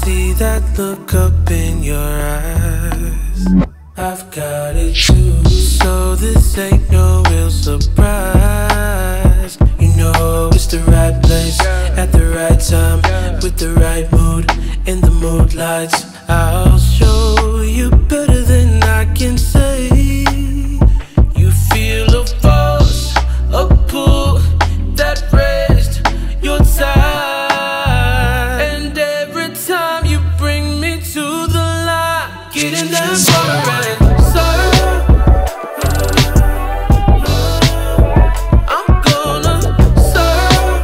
see that look up in your eyes. I've got it too, so this ain't no real surprise. You know it's the right place, at the right time, with the right mood, in the mood lights. I'll show you better than I can say. You feel a force, a pull that raised your tide. And every time you bring me to the line, get in that water and surf. I'm gonna surf.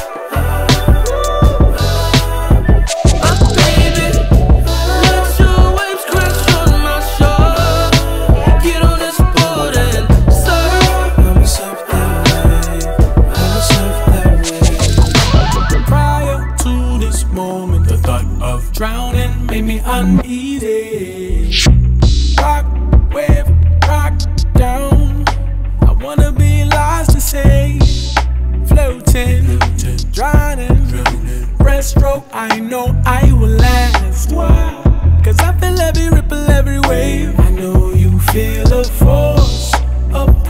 Baby, let your waves crash on my shore. Get on this boat and surf. I'ma surf that wave, I'ma surf that wave. Prior to this moment, the thought of drowning made me uneasy. Rock, wave, rock down. I wanna be lost to say, floating, drowning. Breaststroke, I know I will last. Why? Cause I feel every ripple, every wave. I know you feel a force, a